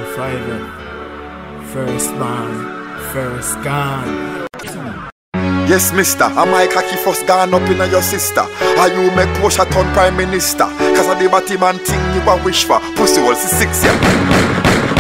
forever. First man, first gone. Yes, mister, am I cocky first gone up in your sister? Are you make Porsche turn prime minister? Cause of the Batman thing you a wish for. Pussy will see 6 years.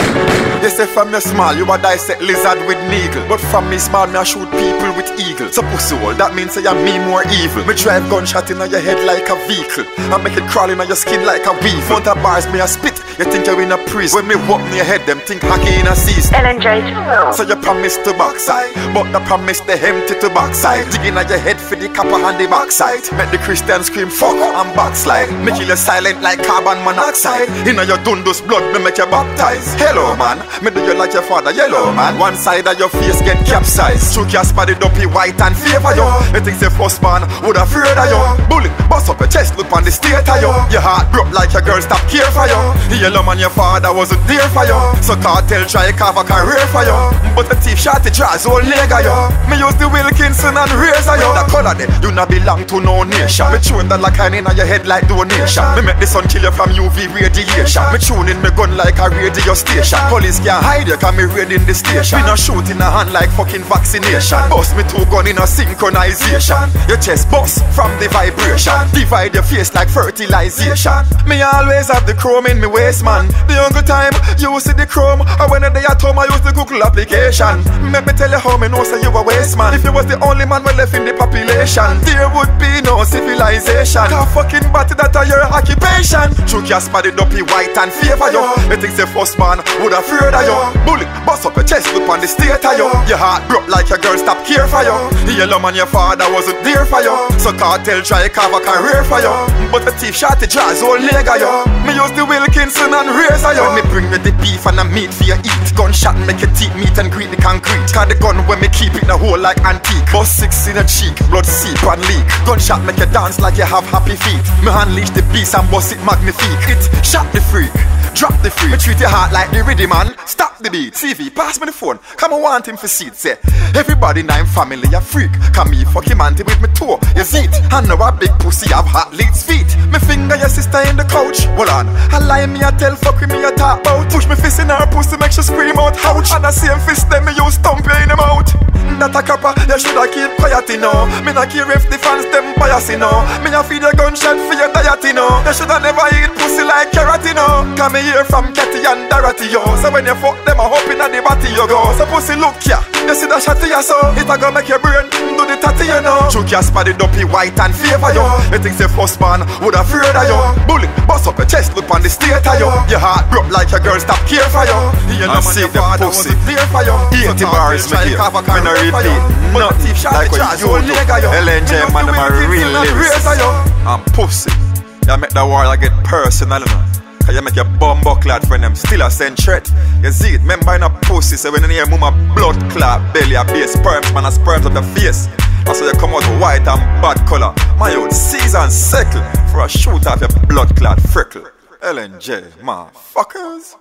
Yes, if from your small, you a dissect lizard with needle. But from me small, me a shoot people with eagle. So pussy hole, that means say me more evil. Me drive gunshot in your head like a vehicle. I make it crawl in your skin like a weave. Front of bars, me a spit, you think you're in a prison. When me walk in your head, them think hockey in a season. LNJ. So you promise to backside, but the promise the empty to backside. Digging at your head for the copper and the backside. Make the Christian scream fuck and backslide. Me kill you silent like carbon monoxide. In your dundus blood, me make you baptize. Hello man, me do you like your father, yellow man. One side of your face get capsized. Shook your spotty dopey white and favor you. You think the first man would afraid of you. Bullet, bust up your chest, look on the state of you. Your heart broke like your girl stop care for you. The yellow man, your father wasn't there for you. So cartel try carve a career for you. But the thief shot the jaws, whole leg of you. Me use the Wilkinson and razor you. The color there, you not belong to no nation. Me tune that like in your head like donation. Me make the sun kill you from UV radiation. Me tune in me gun like a radio station. Police can't hide you cause me raiding the station. Me no shoot in a hand like fucking vaccination. Bust me 2 gun in a synchronization. Your chest bust from the vibration. Divide your face like fertilization. Me always have the chrome in me waist man. The younger time you see the chrome. Or when they at home I use the Google application. Let me tell you how me know say you a waste man. If you was the only man we left in the population, there would be no civilization. That fucking body that are your occupation. Chook your spotty dopey white and favor you. You think the first man would afraid of you. Bullet, bust up your chest, look on the state of you. Your heart broke like your girl stop care for you. The yellow man your father wasn't there for you. So cartel try carve a career for you. But the thief shot the jaws, whole leg of you. Me use the Wilkinson and razor you. When me bring me the beef and the meat for you eat. Gunshot make your teeth meat and greet the concrete. Cause the gun when me keep it in a hole like antique. Bust 6 in a cheek, blood seep and leak. Gunshot make you dance like you have happy feet. Me unleash the beast and bust it magnifique. It shot the freak, drop the freak. Me treat your heart like the rhythm man. Stop the beat. CV, pass me the phone. Come on, want him for seat. Say, everybody now in family a freak. Come me fuck him auntie with me toe. You see it? I know a big pussy have hot leads feet. Me finger your sister in the couch. Hold on. I lie me a tell fuck with me a talk about. Push me fist in her pussy make she scream out ouch. And the same fist them me use stomp you in the mouth. That a copper, you shoulda keep quiet you know. Me not care if the fans them bias you know. Me a feed a gunshot for your diet you know. You shoulda never eat pussy like carrot you know. Come me hear from Katy and Dorothy yo. So when you fuck them a hop in the body you go. So pussy look ya, you see that shot ya so. It a go make your brain do the tatty you know. Chook your spotty dopey white and favor you. You think the first man would afraid of you. Bullet, bust up your chest, look on the state of you. Your heart broke like your girl stop care for you. You know man your father wasn't there for you. 80 bars me give, me no repeat nothing like what you do. LNJ man, I'm a real lyricist. I'm pussy. You make the war get personal, you know. Cause you make your bum bucklad friend them still a send threat. You see it, remember in a pussy. So when you hear mama blood clot belly a base sperms, man a sperms up your face. That's why you come out white and bad color. My old season circle for a shoot off your blood clot freckle. LNJ, motherfuckers.